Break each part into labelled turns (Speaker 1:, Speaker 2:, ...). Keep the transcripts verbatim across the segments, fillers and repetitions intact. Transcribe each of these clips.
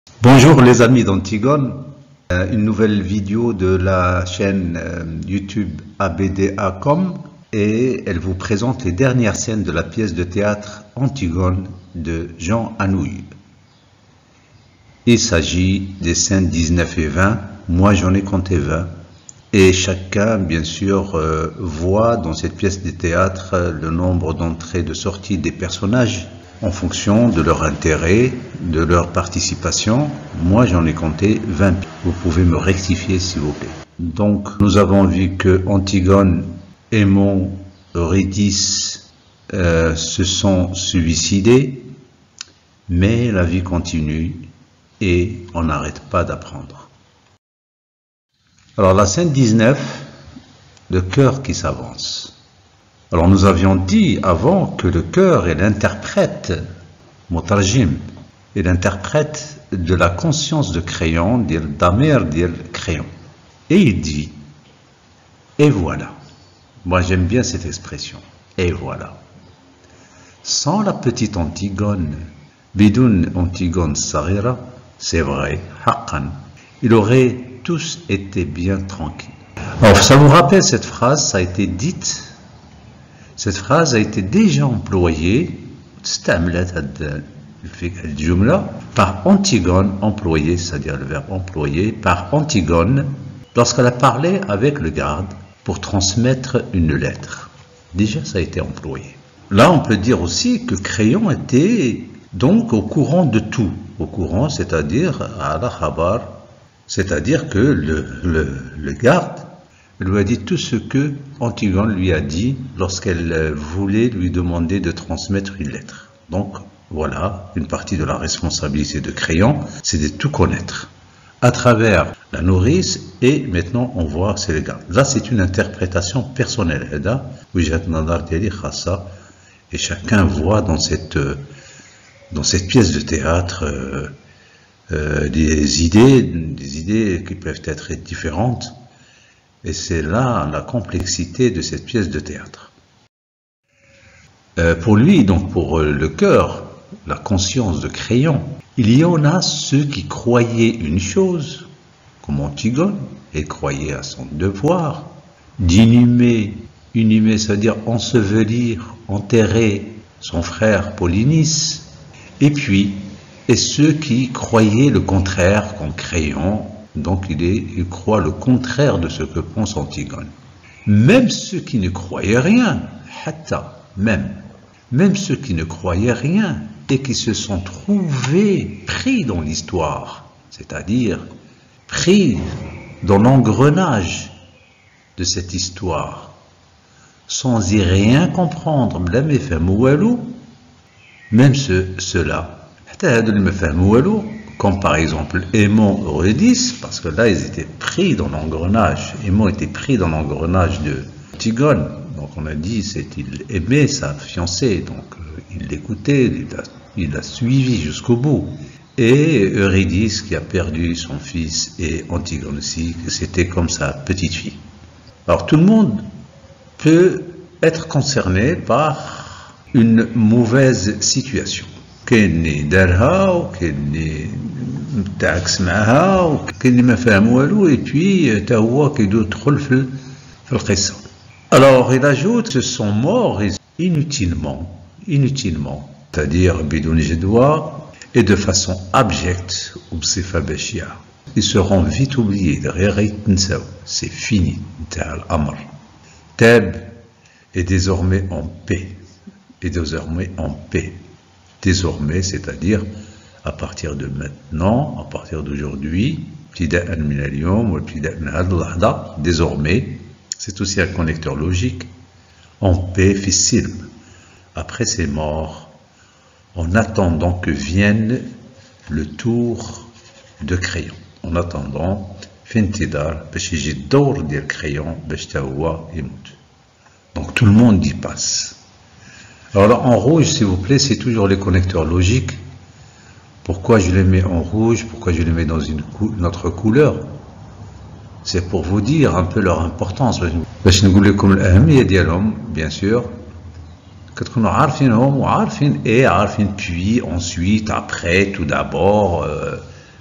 Speaker 1: Bonjour les amis d'Antigone, euh, une nouvelle vidéo de la chaîne euh, YouTube A B D A point com et elle vous présente les dernières scènes de la pièce de théâtre Antigone de Jean Anouilh. Il s'agit des scènes dix-neuf et vingt, moi j'en ai compté vingt, et chacun bien sûr euh, voit dans cette pièce de théâtre euh, le nombre d'entrées et de sorties des personnages en fonction de leur intérêt, de leur participation. Moi, j'en ai compté vingt. Vous pouvez me rectifier, s'il vous plaît. Donc, nous avons vu que Antigone, Aimon, Eurydice euh, se sont suicidés, mais la vie continue et on n'arrête pas d'apprendre. Alors, la scène dix-neuf, le cœur qui s'avance. Alors nous avions dit avant que le cœur est l'interprète, Mutarjim, est l'interprète de la conscience de crayon, d'Amer d'El crayon. Et il dit, et voilà, moi j'aime bien cette expression, et voilà. Sans la petite Antigone, Bidoun Antigone Sarira, c'est vrai, Haqqan, il aurait tous été bien tranquilles. Alors ça vous rappelle cette phrase, ça a été dite. Cette phrase a été déjà employée par Antigone, employée, c'est-à-dire le verbe employé, par Antigone, lorsqu'elle a parlé avec le garde pour transmettre une lettre. Déjà, ça a été employé. Là, on peut dire aussi que Crayon était donc au courant de tout. Au courant, c'est-à-dire à la khabar, c'est-à-dire que le, le, le garde lui a dit tout ce que Antigone lui a dit lorsqu'elle voulait lui demander de transmettre une lettre. Donc voilà, une partie de la responsabilité de Crayon, c'est de tout connaître à travers la nourrice, et maintenant on voit c'est le garde. Là c'est une interprétation personnelle, et chacun voit dans cette, dans cette pièce de théâtre euh, euh, des idées, des idées qui peuvent être différentes. Et c'est là la complexité de cette pièce de théâtre. Euh, pour lui, donc pour le cœur, la conscience de Crayon, il y en a ceux qui croyaient une chose, comme Antigone, et croyaient à son devoir d'inhumer, inhumer, c'est-à-dire ensevelir, enterrer son frère Polynice, et puis, et ceux qui croyaient le contraire, qu'en Crayon, donc il, est, il croit le contraire de ce que pense Antigone. Même ceux qui ne croyaient rien, hatta, même, même ceux qui ne croyaient rien et qui se sont trouvés pris dans l'histoire, c'est-à-dire pris dans l'engrenage de cette histoire, sans y rien comprendre, même ceux-là, comme par exemple Aimon, Eurydice, parce que là ils étaient pris dans l'engrenage. Aimon était pris dans l'engrenage de Antigone. Donc on a dit, c'est il aimait sa fiancée, donc euh, il l'écoutait, il l'a il a suivi jusqu'au bout. Et Eurydice qui a perdu son fils, et Antigone aussi, que c'était comme sa petite fille. Alors tout le monde peut être concerné par une mauvaise situation. كأني دارها وكأني متعكس معها وكأني ما فاهم والو et puis تا هو كيدخل في في القصة. Alors il ajoute que sont morts inutilement, inutilement, c'est-à-dire بدون جدوى et de façon abjecte وبصفة بشعة. Ils seront vite oubliés, c'est fini. نتاع الأمر. تاب est désormais en paix, est désormais en paix. Désormais, c'est-à-dire à partir de maintenant, à partir d'aujourd'hui, désormais, c'est aussi un connecteur logique, en paix, fissilm, après ses morts, en attendant que vienne le tour de Crayon, en attendant, donc tout le monde y passe. Alors là, en rouge, s'il vous plaît, c'est toujours les connecteurs logiques. Pourquoi je les mets en rouge? Pourquoi je les mets dans une, cou une autre couleur? C'est pour vous dire un peu leur importance. باش نقول لكم الأهمية ديالهم, bien sûr. كتكونوا عارفينهم وعارفين ايه عارفين puis ensuite après tout d'abord euh,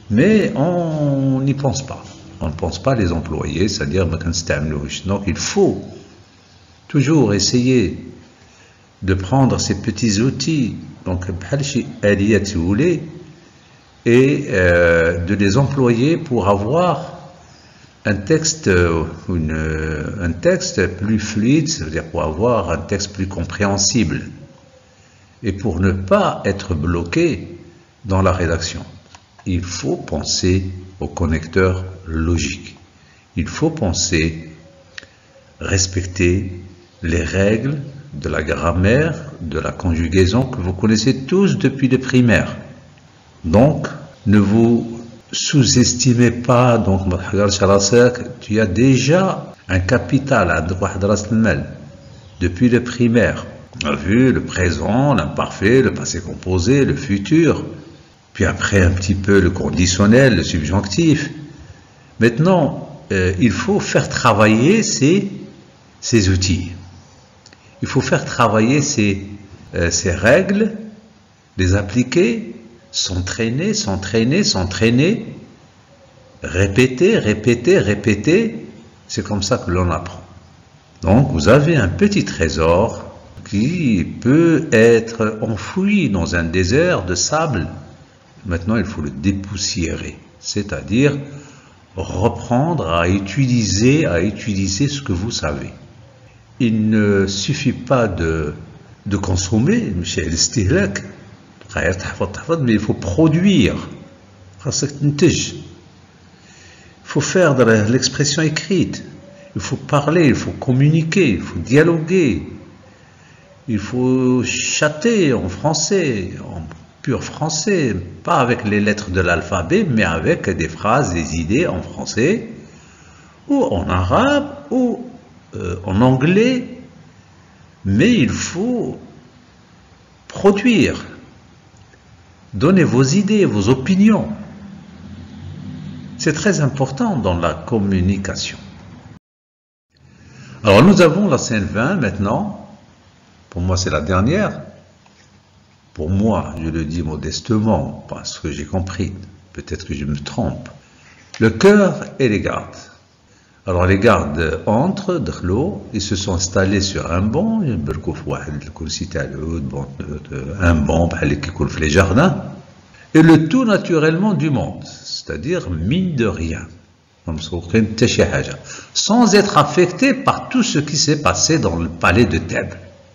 Speaker 1: mais on n'y pense pas. On ne pense pas les employer, c'est-à-dire donc il faut toujours essayer de prendre ces petits outils, donc si vous voulez, et euh, de les employer pour avoir un texte, une, un texte plus fluide, c'est-à-dire pour avoir un texte plus compréhensible, et pour ne pas être bloqué dans la rédaction. Il faut penser au connecteur logique. Il faut penser, respecter les règles de la grammaire, de la conjugaison que vous connaissez tous depuis le primaire. Donc, ne vous sous-estimez pas. Donc, tu as déjà un capital depuis le primaire. On a vu le présent, l'imparfait, le passé composé, le futur. Puis après un petit peu le conditionnel, le subjonctif. Maintenant, euh, il faut faire travailler ces, ces outils. Il faut faire travailler ces, euh, ces règles, les appliquer, s'entraîner, s'entraîner, s'entraîner, répéter, répéter, répéter. C'est comme ça que l'on apprend. Donc, vous avez un petit trésor qui peut être enfoui dans un désert de sable. Maintenant, il faut le dépoussiérer, c'est-à-dire reprendre à utiliser, à utiliser ce que vous savez. Il ne suffit pas de, de consommer, mais il faut produire. Il faut faire de l'expression écrite, il faut parler, il faut communiquer, il faut dialoguer, il faut chatter en français, en pur français, pas avec les lettres de l'alphabet, mais avec des phrases, des idées en français, ou en arabe, ou euh, en anglais, mais il faut produire, donner vos idées, vos opinions. C'est très important dans la communication. Alors nous avons la scène vingt maintenant, pour moi c'est la dernière. Pour moi, je le dis modestement, parce que j'ai compris, peut-être que je me trompe. Le chœur et les gardes. Alors les gardes entrent, ils se sont installés sur un banc, un banc, les jardins, et le tout naturellement du monde, c'est-à-dire mine de rien, sans être affecté par tout ce qui s'est passé dans le palais de Thèbes.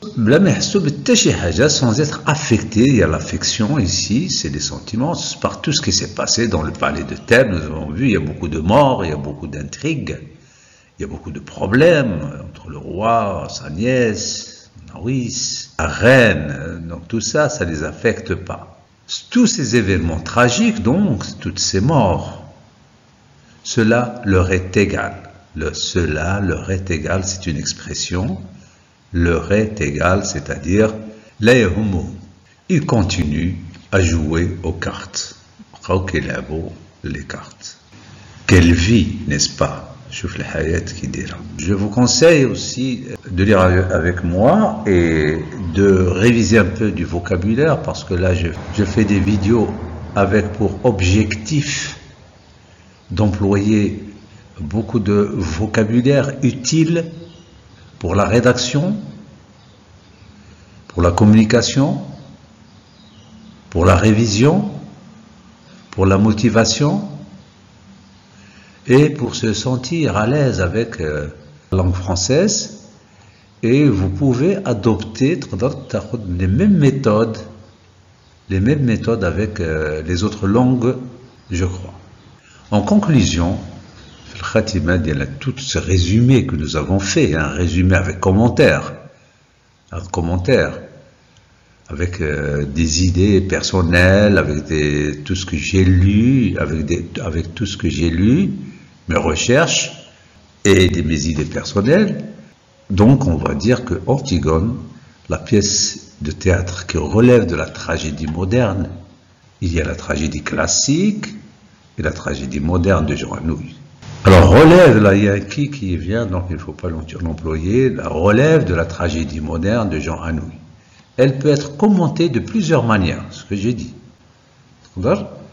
Speaker 1: Sans être affecté, il y a l'affection ici, c'est les sentiments, par tout ce qui s'est passé dans le palais de Thèbes. Nous avons vu, il y a beaucoup de morts, il y a beaucoup d'intrigues, il y a beaucoup de problèmes entre le roi, sa nièce, Naouis, la reine, donc tout ça, ça ne les affecte pas. Tous ces événements tragiques, donc, toutes ces morts, cela leur est égal. Le cela leur est égal, c'est une expression. Leur est égal, c'est-à-dire ils continuent à jouer aux cartes. Les cartes. Quelle vie, n'est-ce pas? Je vous conseille aussi de lire avec moi et de réviser un peu du vocabulaire, parce que là je, je fais des vidéos avec pour objectif d'employer beaucoup de vocabulaire utile pour la rédaction, pour la communication, pour la révision, pour la motivation et pour se sentir à l'aise avec euh, la langue française. Et vous pouvez adopter les mêmes méthodes, les mêmes méthodes avec euh, les autres langues, je crois. En conclusion, il y a tout ce résumé que nous avons fait, un résumé avec commentaires, un commentaire, avec euh, des idées personnelles, avec des, tout ce que j'ai lu, avec, des, avec tout ce que j'ai lu, mes recherches et des, mes idées personnelles. Donc on va dire que Antigone, la pièce de théâtre qui relève de la tragédie moderne, il y a la tragédie classique et la tragédie moderne de Jean Anouilh. Alors, relève, là, il y a qui qui vient, donc il ne faut pas l'employer, la relève de la tragédie moderne de Jean Anouilh. Elle peut être commentée de plusieurs manières, ce que j'ai dit.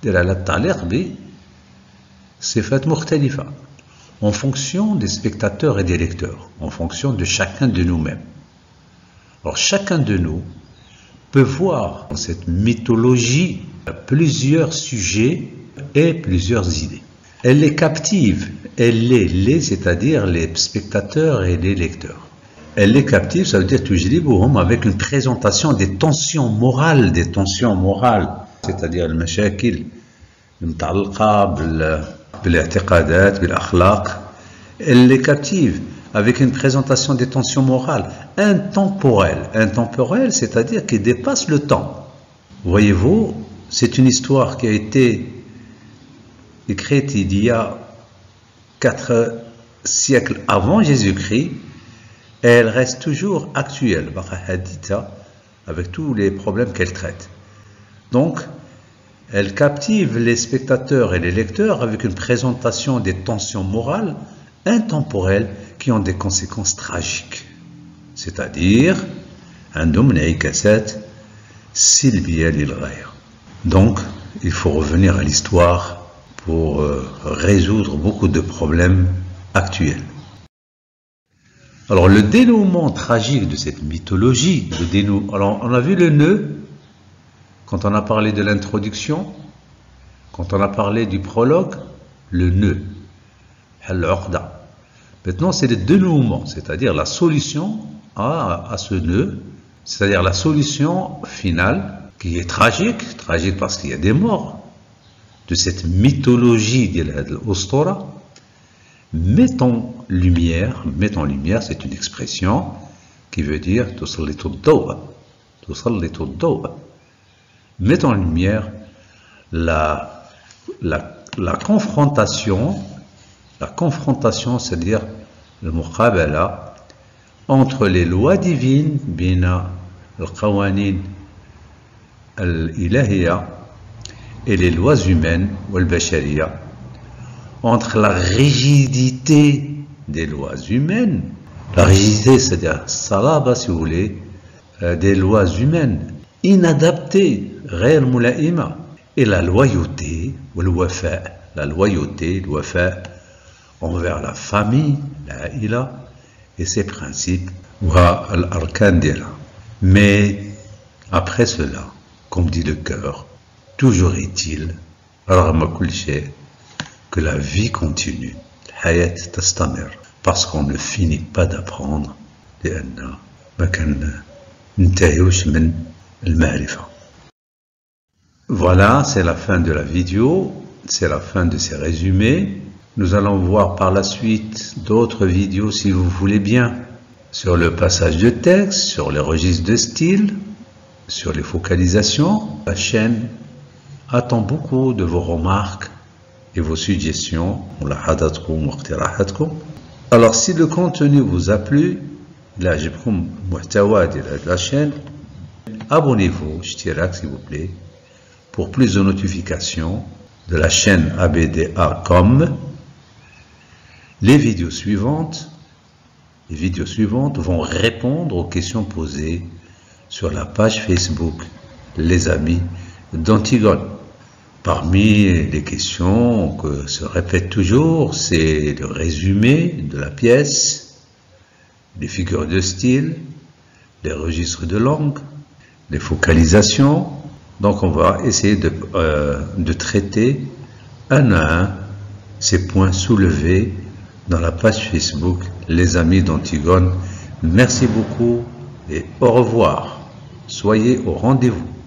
Speaker 1: دير على التعليق بصفات مختلفة en fonction des spectateurs et des lecteurs, en fonction de chacun de nous-mêmes. Alors chacun de nous peut voir dans cette mythologie plusieurs sujets et plusieurs idées. Elle les captive, elle les, les c'est-à-dire les spectateurs et les lecteurs. Elle les captive, ça veut dire tujlibuhum avec une présentation des tensions morales, des tensions morales, c'est-à-dire le mashakil, le mta'alqa, بالاعتقادات بالأخلاق. Elle les captive avec une présentation des tensions morales intemporelles. Intemporelles, c'est-à-dire qui dépasse le temps. Voyez-vous, c'est une histoire qui a été écrite il y a quatre siècles avant Jésus-Christ et elle reste toujours actuelle, avec tous les problèmes qu'elle traite. Donc, elle captive les spectateurs et les lecteurs avec une présentation des tensions morales intemporelles qui ont des conséquences tragiques. C'est-à-dire, donc, il faut revenir à l'histoire pour euh, résoudre beaucoup de problèmes actuels. Alors, le dénouement tragique de cette mythologie, le dénouement, alors on a vu le nœud, quand on a parlé de l'introduction, quand on a parlé du prologue, le nœud. Maintenant, c'est le dénouement, c'est-à-dire la solution à, à ce nœud, c'est-à-dire la solution finale, qui est tragique, tragique parce qu'il y a des morts, de cette mythologie de l'Ostora. Met en lumière, met en lumière, c'est une expression qui veut dire tusallitu ad-dawa, tusallitu ad-dawa. Met en lumière la, la, la confrontation, la confrontation, c'est-à-dire le muqabala entre les lois divines, bina al-qawanin al-ilahiyya, et les lois humaines, wal-bashariya, entre la rigidité des lois humaines, la rigidité, c'est-à-dire salaba, si vous voulez, euh, des lois humaines, inadaptées, غير ملائمة, et la loyauté, ou le wafa, la loyauté, le wafa, envers la famille, la ila, et ses principes, wa al-arkan dira. Mais après cela, comme dit le cœur, toujours est-il, que la vie continue, hayat tastamir, parce qu'on ne finit pas d'apprendre, لأن ما كان ننتهيوش من المعرفة. Voilà, c'est la fin de la vidéo, c'est la fin de ces résumés. Nous allons voir par la suite d'autres vidéos, si vous voulez bien, sur le passage de texte, sur les registres de style, sur les focalisations. La chaîne attend beaucoup de vos remarques et vos suggestions. Alors, si le contenu vous a plu, là, j'ai pris la chaîne, abonnez-vous, s'il vous plaît, pour plus de notifications de la chaîne A B D A comme les vidéos suivantes. Les vidéos suivantes vont répondre aux questions posées sur la page Facebook Les Amis d'Antigone. Parmi les questions que se répètent toujours, c'est le résumé de la pièce, les figures de style, les registres de langue, les focalisations. Donc on va essayer de, euh, de traiter un à un ces points soulevés dans la page Facebook Les Amis d'Antigone. Merci beaucoup et au revoir. Soyez au rendez-vous.